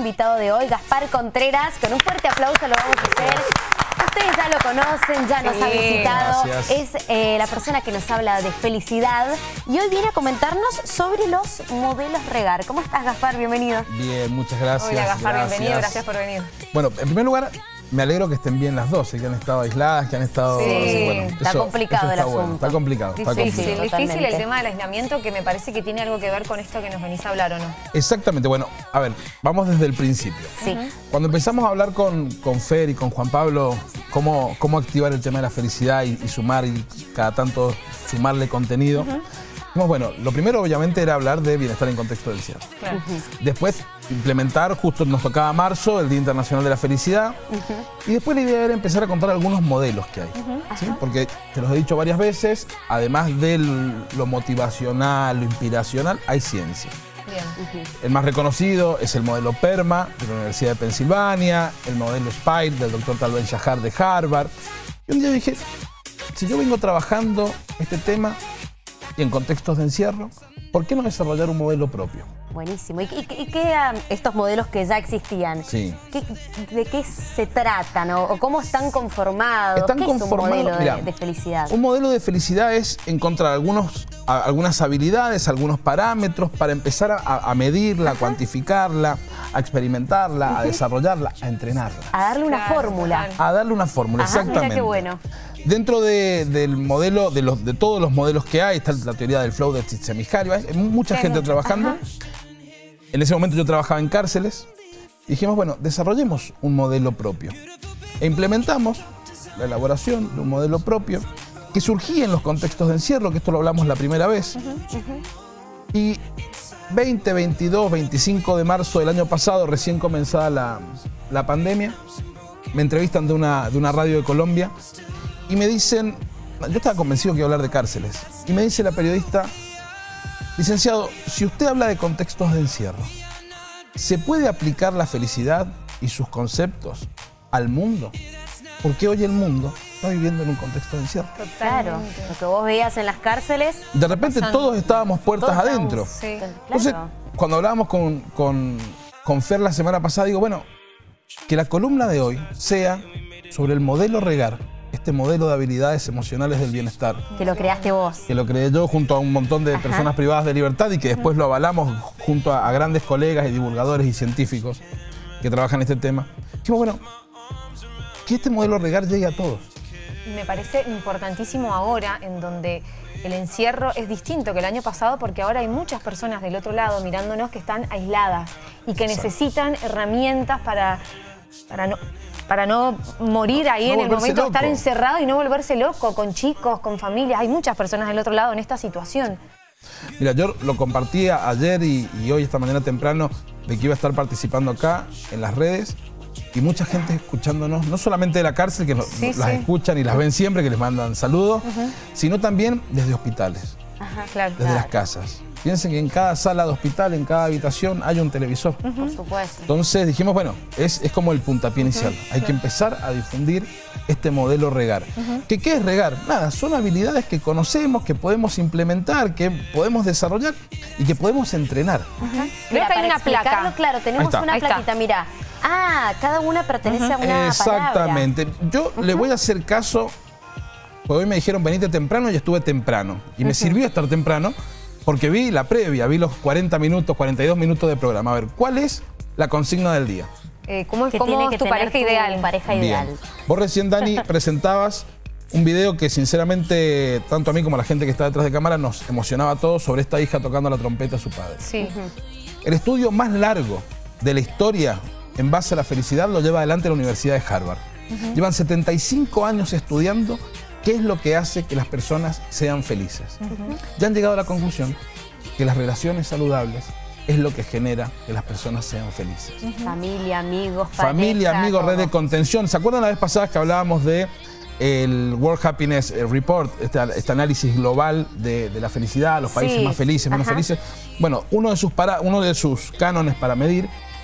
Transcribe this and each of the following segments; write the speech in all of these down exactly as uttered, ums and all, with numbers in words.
invitado de hoy, Gaspar Contreras. Con un fuerte aplauso lo vamos a hacer. Ustedes ya lo conocen, ya nos sí, ha visitado. Gracias. Es eh, la persona que nos habla de felicidad. Y hoy viene a comentarnos sobre los modelos Regar. ¿Cómo estás, Gaspar? Bienvenido. Bien, muchas gracias. Hola, Gaspar, gracias. bienvenido, gracias por venir. Bueno, en primer lugar, me alegro que estén bien las dos, que han estado aisladas, que han estado... Sí, bueno, está eso- complicado eso está el bueno, asunto. Está complicado, está Difícil. complicado. Difícil, difícil Totalmente. el tema del aislamiento, que me parece que tiene algo que ver con esto que nos venís a hablar, ¿o no? Exactamente, bueno, a ver, vamos desde el principio. Sí. Cuando empezamos a hablar con, con Fer y con Juan Pablo, cómo, cómo activar el tema de la felicidad y, y sumar y cada tanto sumarle contenido, dijimos, bueno, lo primero obviamente era hablar de bienestar en contexto del encierro. Claro. Después implementar, justo nos tocaba marzo, el Día Internacional de la Felicidad. Y después la idea era empezar a contar algunos modelos que hay. ¿Sí? Porque te los he dicho varias veces, además de lo motivacional, lo inspiracional, hay ciencia. Bien. El más reconocido es el modelo PERMA de la Universidad de Pensilvania, el modelo SPIRE del doctor Tal Ben-Shahar de Harvard. Y un día dije, si yo vengo trabajando este tema y en contextos de encierro, ¿por qué no desarrollar un modelo propio? Buenísimo. ¿Y, y- y qué um, estos modelos que ya existían? Sí. ¿qué- ¿De qué se tratan o, o cómo están conformados? Están ¿Qué conformados, es un modelo de, mirá, de felicidad? Un modelo de felicidad es encontrar algunos, a- algunas habilidades, algunos parámetros para empezar a, a medirla, a cuantificarla, a experimentarla, a desarrollarla, a entrenarla. A darle una Claro, fórmula. total. A darle una fórmula, Ajá, exactamente. mira qué bueno. Dentro de- del modelo, de, los, de todos los modelos que hay, está la teoría del flow de Csikszentmihalyi, hay mucha Sí, gente mucho. trabajando. Ajá. En ese momento yo trabajaba en cárceles. Dijimos, bueno, desarrollemos un modelo propio. E implementamos la elaboración de un modelo propio que surgía en los contextos de encierro, que esto lo hablamos la primera vez. Y veinte, veintidós, veinticinco de marzo del año pasado, recién comenzada la, la pandemia, me entrevistan de una, de una radio de Colombia y me dicen, yo estaba convencido que iba a hablar de cárceles, y me dice la periodista, licenciado, si usted habla de contextos de encierro, ¿se puede aplicar la felicidad y sus conceptos al mundo? Porque hoy el mundo está viviendo en un contexto de encierro. Claro, Totalmente. lo que vos veías en las cárceles. De repente Pasando. todos estábamos puertas Todos adentro. estábamos- Sí. Entonces, Claro. cuando hablábamos con, con, con Fer la semana pasada, digo, bueno, que la columna de hoy sea sobre el modelo Regar, este modelo de habilidades emocionales del bienestar, Que lo creaste vos. que lo creé yo junto a un montón de Ajá. personas privadas de libertad y que después lo avalamos junto a, a grandes colegas y divulgadores y científicos que trabajan en este tema. Dijimos, bueno, que este modelo Regar llegue a todos. Me parece importantísimo ahora, en donde el encierro es distinto que el año pasado, porque ahora hay muchas personas del otro lado mirándonos que están aisladas y que Exacto. necesitan herramientas para, para, no, para no morir ahí No en el volverse momento de estar loco. encerrado y no volverse loco, con chicos, con familias. Hay muchas personas del otro lado en esta situación. Mira, yo lo compartí ayer y, y hoy, esta mañana temprano, de que iba a estar participando acá en las redes y mucha gente escuchándonos, no solamente de la cárcel, que nos- Sí, las sí. escuchan y las ven siempre, que les mandan saludos, sino también desde hospitales, Ajá, Claro. desde las casas. Piensen que en cada sala de hospital, en cada habitación, hay un televisor. por supuesto. Entonces dijimos, bueno, es, es como el puntapié inicial. Hay que empezar a difundir este modelo Regar. ¿Que ¿Qué es Regar? Nada, son habilidades que conocemos, que podemos implementar, que podemos desarrollar y que podemos entrenar. Creo Mira, que hay para una explicarlo, placa. claro, Ahí tenemos está. una Ahí está. plaquita, mira. Ah, cada una pertenece a una Exactamente. Yo le voy a hacer caso, porque hoy me dijeron venite temprano y estuve temprano. Y me sirvió estar temprano porque vi la previa, vi los cuarenta minutos, cuarenta y dos minutos de programa. A ver, ¿cuál es la consigna del día? Eh, ¿Cómo, Que cómo tiene es que tu tener pareja tu ideal? pareja Bien. ideal. Vos recién, Dani, presentabas un video que sinceramente, tanto a mí como a la gente que está detrás de cámara, nos emocionaba a todos sobre esta hija tocando la trompeta a su padre. Sí. El estudio más largo de la historia en base a la felicidad lo lleva adelante la Universidad de Harvard. Llevan setenta y cinco años estudiando qué es lo que hace que las personas sean felices. Ya han llegado a la conclusión que las relaciones saludables es lo que genera que las personas sean felices. Familia, amigos, pareja. Familia, amigos, todo. red de contención. ¿Se acuerdan la vez pasada que hablábamos de el World Happiness Report, este, este análisis global de, de la felicidad, los países Sí, más felices, menos ajá. felices? Bueno, uno de, sus para, uno de sus cánones para medir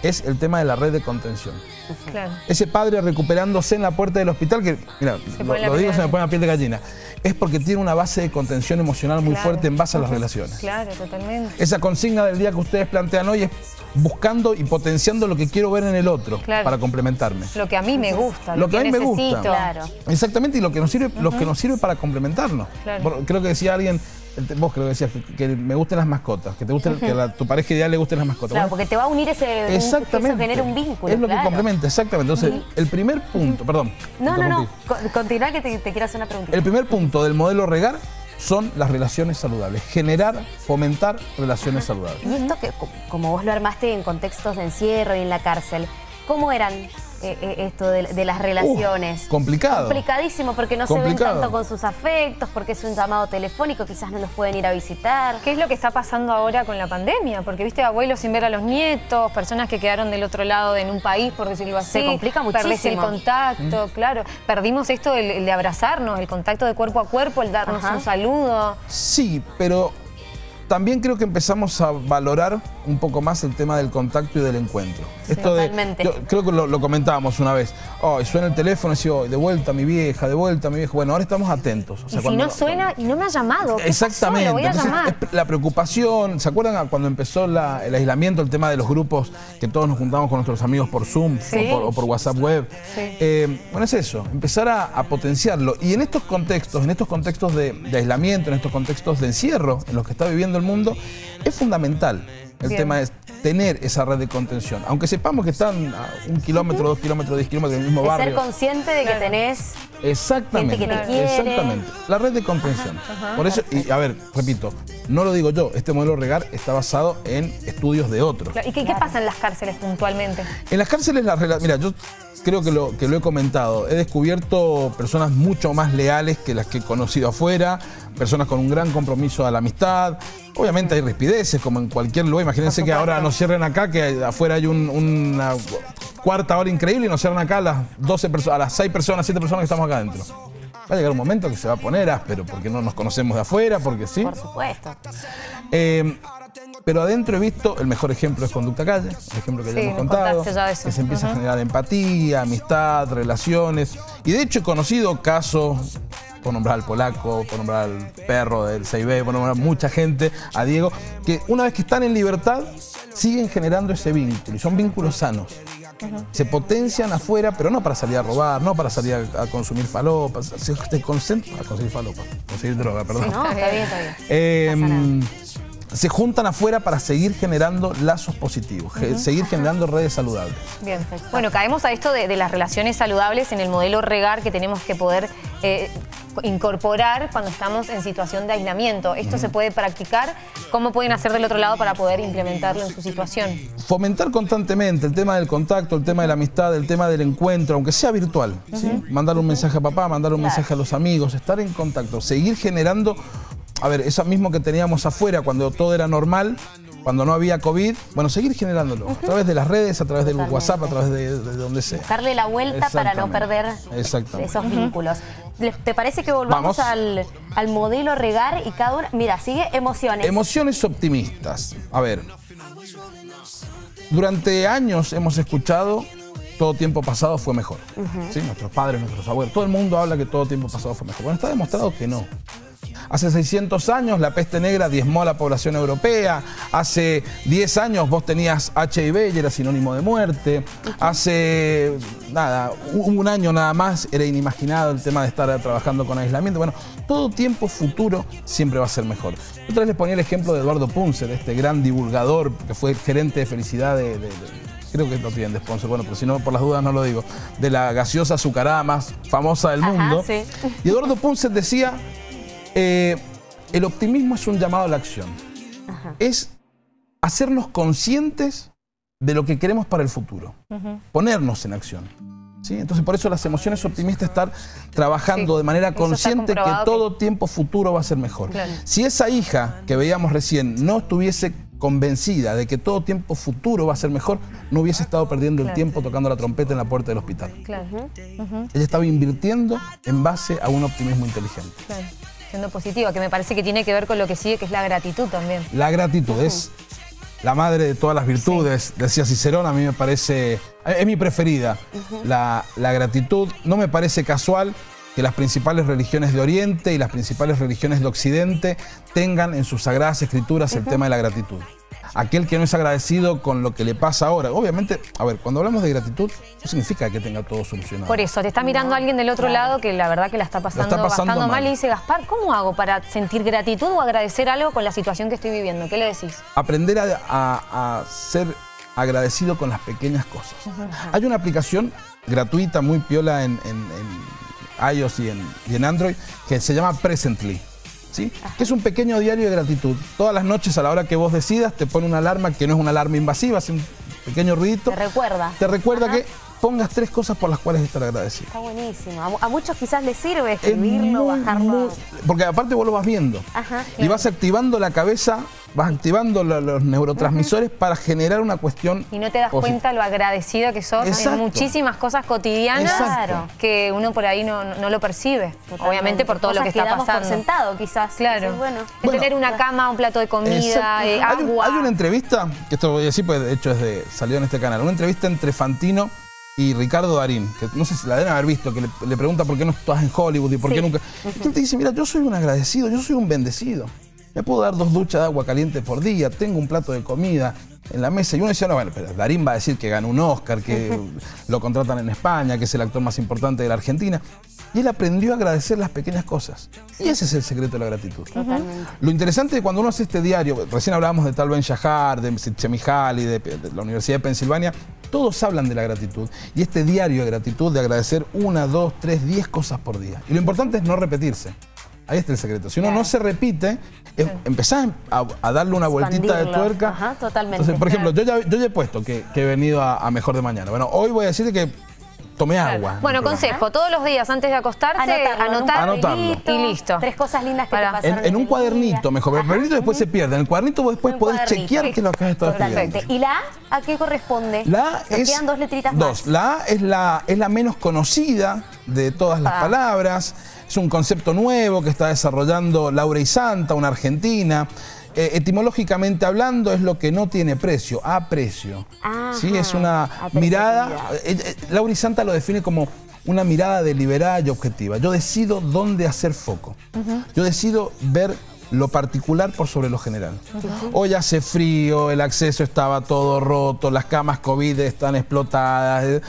es el tema de la red de contención. Claro. Ese padre recuperándose en la puerta del hospital, que, mira, lo, lo digo, se me pone la piel de gallina, es porque tiene una base de contención emocional muy Claro. fuerte en base a las relaciones. Claro, totalmente. Esa consigna del día que ustedes plantean hoy es buscando y potenciando lo que quiero ver en el otro Claro. para complementarme. Lo que a mí me gusta, lo, Lo que a mí me necesito. gusta. Claro. Exactamente, y lo que nos sirve, lo que nos sirve para complementarnos. Claro. Por- Creo que decía alguien, vos creo que decías que, que me gusten las mascotas, que te gusten, que a tu pareja ideal le gusten las mascotas. Claro, Bueno, porque te va a unir ese... un- exactamente. Eso genera un vínculo, Es lo claro. que complementa, exactamente. Entonces, el primer punto, perdón. No, no, no. interrumpí. Con- Continúa que te, te quiero hacer una preguntita. El primer punto del modelo Regar son las relaciones saludables. Generar, fomentar relaciones saludables. Y esto que, co- como vos lo armaste en contextos de encierro y en la cárcel, ¿cómo eran eh, eh, esto de, de las relaciones? Uh, complicado. Complicadísimo, porque no se Complicado. ven tanto con sus afectos, porque es un llamado telefónico, quizás no los pueden ir a visitar. ¿Qué es lo que está pasando ahora con la pandemia? Porque viste abuelos sin ver a los nietos, personas que quedaron del otro lado de en un país, por decirlo así. Se complica Perdés el muchísimo. contacto, claro. Perdimos esto el, el de abrazarnos, el contacto de cuerpo a cuerpo, el darnos Ajá. un saludo. Sí, pero también creo que empezamos a valorar un poco más el tema del contacto y del encuentro. Esto de, totalmente. yo creo que lo, lo comentábamos una vez. Oh, suena el teléfono y decía, oh, de vuelta mi vieja, de vuelta mi vieja. Bueno, ahora estamos atentos. O sea, Y si cuando- no suena y no me ha llamado, ¿qué Exactamente. pasó? Lo voy a Entonces, llamar. es la preocupación, ¿se acuerdan a cuando empezó la- el aislamiento, el tema de los grupos que todos nos juntamos con nuestros amigos por Zoom Sí. o, por, o por WhatsApp web? Sí. Eh, bueno, es eso, empezar a, a potenciarlo. Y en estos contextos, en estos contextos de, de aislamiento, en estos contextos de encierro en los que está viviendo el mundo, es fundamental. El Bien. tema es tener esa red de contención. Aunque sepamos que están a un kilómetro, dos kilómetros, diez kilómetros del mismo De barrio. ser consciente de que Claro. tenés... Exactamente. Gente que te Claro. quiere. Exactamente. La red de contención. ajá. Por eso, y a ver, repito, no lo digo yo, este modelo Regar está basado en estudios de otros. Claro. ¿Y qué, qué pasa en las cárceles puntualmente? En las cárceles, las rela- mira, yo creo que lo, que lo he comentado, he descubierto personas mucho más leales que las que he conocido afuera, personas con un gran compromiso a la amistad. Obviamente hay rispideces, como en cualquier lugar. Imagínense que ahora nos cierren acá, que afuera hay un- una cuarta hora increíble y nos cierran acá a las doce personas, a las seis personas, siete personas que estamos acá adentro. Va a llegar un momento que se va a poner áspero, porque no nos conocemos de afuera, porque sí. Por supuesto. Eh, pero adentro he visto, el mejor ejemplo es Conducta Calle, el ejemplo que Sí, ya hemos nos contado, contaste ya de eso. que se empieza Ajá. a generar empatía, amistad, relaciones. Y de hecho he conocido casos, por nombrar al polaco, por nombrar al perro del seis B, por nombrar mucha gente, a Diego, que una vez que están en libertad siguen generando ese vínculo, y son vínculos sanos. Se potencian afuera, pero no para salir a robar, no para salir a, a consumir falopas, se, se concentran a conseguir falopas, conseguir droga, perdón. No, está bien, está bien. Eh, No pasa nada. se juntan afuera para seguir generando lazos positivos, ge- seguir generando redes saludables. Bien. Bueno, caemos a esto de, de las relaciones saludables en el modelo Regar que tenemos que poder eh, incorporar cuando estamos en situación de aislamiento. ¿Esto se puede practicar? ¿Cómo pueden hacer del otro lado para poder implementarlo en su situación? Fomentar constantemente el tema del contacto, el tema de la amistad, el tema del encuentro, aunque sea virtual. ¿sí? Mandar un mensaje a papá, mandar un Claro. mensaje a los amigos, estar en contacto, seguir generando, a ver, eso mismo que teníamos afuera cuando todo era normal, cuando no había COVID, bueno, seguir generándolo a través de las redes, a través del Totalmente. WhatsApp, a través de, de donde sea. Darle la vuelta para no Exactamente. perder Exactamente. esos vínculos. ¿Les- ¿Te parece que volvamos Vamos. al, al modelo Regar y cada una... Mira, sigue emociones. Emociones optimistas. A ver, durante años hemos escuchado todo tiempo pasado fue mejor. ¿Sí? Nuestros padres, nuestros abuelos, todo el mundo habla que todo tiempo pasado fue mejor. Bueno, está demostrado que no. Hace seiscientos años la peste negra diezmó a la población europea. Hace diez años vos tenías H I V y era sinónimo de muerte. Hace, nada, un un año nada más era inimaginado el tema de estar trabajando con aislamiento. Bueno, todo tiempo futuro siempre va a ser mejor. Yo otra vez les ponía el ejemplo de Eduardo Punce, este gran divulgador que fue gerente de felicidad de... de- de- creo que lo tienen de sponsor, bueno, pero si no, por las dudas no lo digo, de la gaseosa azucarada más famosa del Ajá, mundo. sí. Y Eduardo Punce decía, eh, el optimismo es un llamado a la acción. Ajá. Es hacernos conscientes de lo que queremos para el futuro, ponernos en acción. ¿sí? Entonces, por eso las emociones optimistas, estar trabajando Sí, de manera eso está consciente que comprobado todo tiempo futuro va a ser mejor. Claro. Si esa hija que veíamos recién no estuviese convencida de que todo tiempo futuro va a ser mejor, no hubiese estado perdiendo el Claro. tiempo tocando la trompeta en la puerta del hospital. Claro, Ella estaba invirtiendo en base a un optimismo inteligente. claro. Siendo positiva, que me parece que tiene que ver con lo que sigue, que es la gratitud también. La gratitud es la madre de todas las virtudes, sí. decía Cicerón, a mí me parece, es mi preferida, uh-huh. la, la gratitud. No me parece casual que las principales religiones de Oriente y las principales religiones de Occidente tengan en sus sagradas escrituras uh-huh. el tema de la gratitud. Aquel que no es agradecido con lo que le pasa ahora. Obviamente, a ver, cuando hablamos de gratitud, no significa que tenga todo solucionado. Por eso, te está mirando no, alguien del otro claro. lado que la verdad que la está pasando, la está pasando bastante mal. mal y dice, Gaspar, ¿cómo hago para sentir gratitud o agradecer algo con la situación que estoy viviendo? ¿Qué le decís? Aprender a, a, a ser agradecido con las pequeñas cosas. Uh-huh. Hay una aplicación gratuita, muy piola en, en, en iOS y en, y en Android, que se llama Presently. ¿Sí? Que es un pequeño diario de gratitud. Todas las noches a la hora que vos decidas te pone una alarma que no es una alarma invasiva, hace un pequeño ruidito. Te recuerda. Te recuerda Ajá. que pongas tres cosas por las cuales estar agradecido. Está buenísimo. A, a muchos quizás les sirve escribirlo, muy, bajarlo. Muy, porque aparte vos lo vas viendo. Ajá, y vas activando la cabeza, vas activando lo, los neurotransmisores uh-huh. para generar una cuestión. Y no te das positiva. cuenta lo agradecido que sos Exacto. en muchísimas cosas cotidianas Exacto. que uno por ahí no, no lo percibe. Totalmente. Obviamente por todo cosas lo que, que está pasando. Por sentado quizás. Claro. Sí, bueno. bueno, tener una cama, un plato de comida, eh, hay agua. Un, hay una entrevista, que esto voy a decir, pues de hecho es de, salió en este canal, una entrevista entre Fantino y Ricardo Darín, que no sé si la deben haber visto, que le, le pregunta por qué no estás en Hollywood y por sí. qué nunca... Uh-huh. Y él te dice, mira, yo soy un agradecido, yo soy un bendecido. Me puedo dar dos duchas de agua caliente por día, tengo un plato de comida en la mesa. Y uno decía, no, bueno, pero Darín va a decir que ganó un Oscar, que uh-huh. lo contratan en España, que es el actor más importante de la Argentina. Y él aprendió a agradecer las pequeñas cosas. Y ese es el secreto de la gratitud. Totalmente. Lo interesante es cuando uno hace este diario, recién hablábamos de Tal Ben-Shahar, de Csikszentmihalyi, de, de la Universidad de Pensilvania, todos hablan de la gratitud. Y este diario de gratitud, de agradecer una, dos, tres, diez cosas por día. Y lo importante es no repetirse. Ahí está el secreto. Si uno claro. no se repite, es, sí. empezás a, a darle una vueltita de tuerca. Ajá, totalmente. Entonces, por ejemplo, yo ya, yo ya he puesto que, que he venido a, a Mejor de Mañana. Bueno, hoy voy a decirte que tomé claro. agua. Bueno, consejo, Ajá. todos los días antes de acostarte, anotarlo, anotar anotarlo. y listo. Tres cosas lindas que Para, te pasaron. En, en un cuadernito, día. mejor. Pero el cuadernito después uh-huh. se pierde. En el cuadernito vos después un podés chequear que es lo que has estado escribiendo. ¿Y la A a qué corresponde? La A Nos es, quedan dos letritas dos. más. La A es la, es la menos conocida de todas las ah. palabras. Es un concepto nuevo que está desarrollando Laura Isanta, una argentina. Eh, etimológicamente hablando, es lo que no tiene precio, aprecio. ¿Sí? Es una mirada. Eh, eh, Laura Isanta lo define como una mirada deliberada y objetiva. Yo decido dónde hacer foco. Uh-huh. Yo decido ver lo particular por sobre lo general. Uh-huh. Hoy hace frío, el acceso estaba todo roto, las camas COVID están explotadas.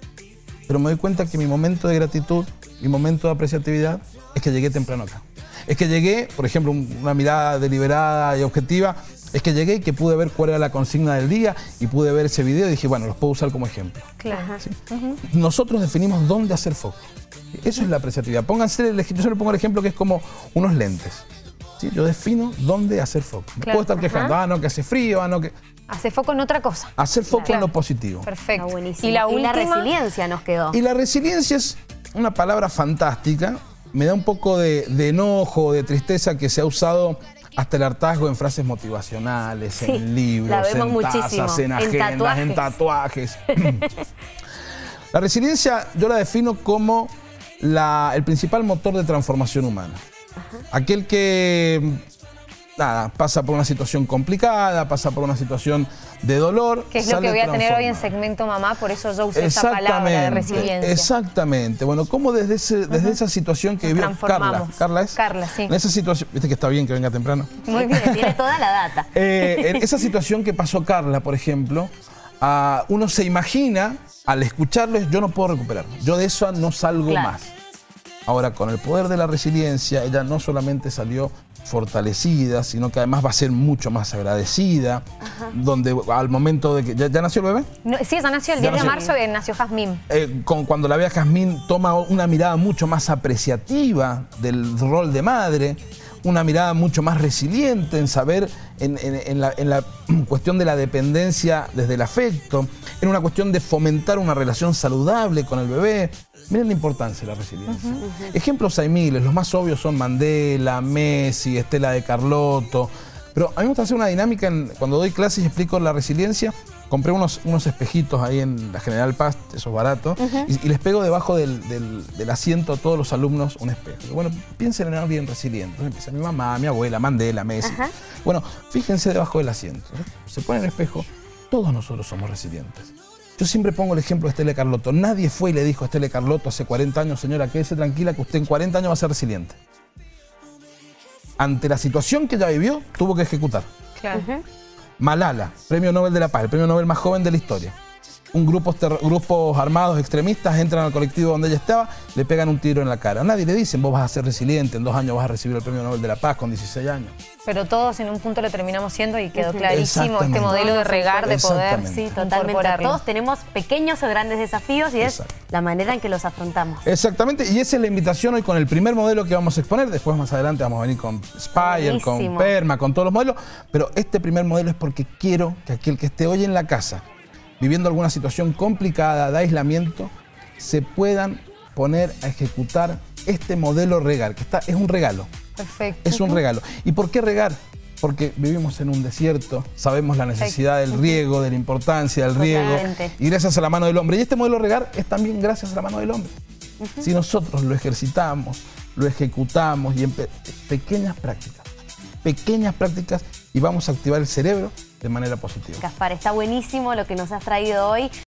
Pero me doy cuenta que mi momento de gratitud, mi momento de apreciatividad, es que llegué temprano acá. Es que llegué, por ejemplo, una mirada deliberada y objetiva, es que llegué y que pude ver cuál era la consigna del día y pude ver ese video y dije, bueno, los puedo usar como ejemplo. Claro. ¿Sí? Uh-huh. Nosotros definimos dónde hacer foco. Eso es la apreciatividad. Pónganse el ejemplo, yo solo pongo el ejemplo que es como unos lentes. ¿Sí? Yo defino dónde hacer foco. No claro. puedo estar quejando, uh-huh. ah, no, que hace frío, ah, no, que... Hacer foco en otra cosa. Hacer foco claro. en lo positivo. Perfecto. Está buenísimo. Y la, y última... la resiliencia nos quedó. Y la resiliencia es una palabra fantástica. Me da un poco de, de enojo, de tristeza que se ha usado hasta el hartazgo en frases motivacionales, sí, en libros, en tazas, en agendas, en tatuajes. En tatuajes. La resiliencia yo la defino como la, el principal motor de transformación humana. Ajá. Aquel que nada, pasa por una situación complicada, pasa por una situación de dolor. Que es lo que voy a tener hoy en Segmento Mamá, por eso yo usé esa palabra de resiliencia. Exactamente. Bueno, ¿cómo desde, ese, desde uh-huh. esa situación que vivió Carla? ¿Carla es? Carla, sí. En esa situación, viste que está bien que venga temprano. Muy bien, tiene toda la data. Eh, en esa situación que pasó Carla, por ejemplo, uh, uno se imagina, al escucharles, yo no puedo recuperar. Yo de eso no salgo claro. más. Ahora, con el poder de la resiliencia, ella no solamente salió fortalecida, sino que además va a ser mucho más agradecida. Ajá. Donde al momento de que... ¿Ya, ya nació el bebé? No, sí, ya nació el diez de marzo, eh, nació Jazmín. Eh, con, cuando la ve a Jazmín, toma una mirada mucho más apreciativa del rol de madre, una mirada mucho más resiliente en saber, en, en, en, la, en la cuestión de la dependencia desde el afecto, en una cuestión de fomentar una relación saludable con el bebé. Miren la importancia de la resiliencia. Uh-huh, uh-huh. Ejemplos hay miles, los más obvios son Mandela, Messi, Estela de Carlotto. Pero a mí me gusta hacer una dinámica en, cuando doy clases y explico la resiliencia, compré unos, unos espejitos ahí en la General Paz, esos baratos, uh-huh. y, y les pego debajo del, del, del asiento a todos los alumnos un espejo. Y bueno, piensen en alguien resiliente. Entonces empieza mi mamá, mi abuela, Mandela, Messi. Uh-huh. Bueno, fíjense debajo del asiento. Se pone el espejo, todos nosotros somos resilientes. Yo siempre pongo el ejemplo de Estela Carlotto. Nadie fue y le dijo a Estela Carlotto hace cuarenta años, señora, quédese tranquila que usted en cuarenta años va a ser resiliente. Ante la situación que ella vivió, tuvo que ejecutar. Claro. Uh-huh. Malala, premio Nobel de la Paz, el premio Nobel más joven de la historia. Un grupo, grupos armados extremistas entran al colectivo donde ella estaba, le pegan un tiro en la cara. Nadie le dicen, vos vas a ser resiliente, en dos años vas a recibir el premio Nobel de la Paz con dieciséis años. Pero todos en un punto lo terminamos siendo y quedó clarísimo este modelo de regar, de poder sí, totalmente. Todos tenemos pequeños o grandes desafíos y Exacto. es la manera en que los afrontamos. Exactamente, y esa es la invitación hoy con el primer modelo que vamos a exponer. Después más adelante vamos a venir con Spire, Buenísimo. con Perma, con todos los modelos. Pero este primer modelo es porque quiero que aquel que esté hoy en la casa viviendo alguna situación complicada de aislamiento, se puedan poner a ejecutar este modelo regar, que está, es un regalo. Perfecto. Es un regalo. ¿Y por qué regar? Porque vivimos en un desierto, sabemos la necesidad del riego, de la importancia del riego, y gracias a la mano del hombre. Y este modelo regar es también gracias a la mano del hombre. Uh-huh. Si nosotros lo ejercitamos, lo ejecutamos y en pe pequeñas prácticas, pequeñas prácticas, y vamos a activar el cerebro de manera positiva. Gaspar, está buenísimo lo que nos has traído hoy.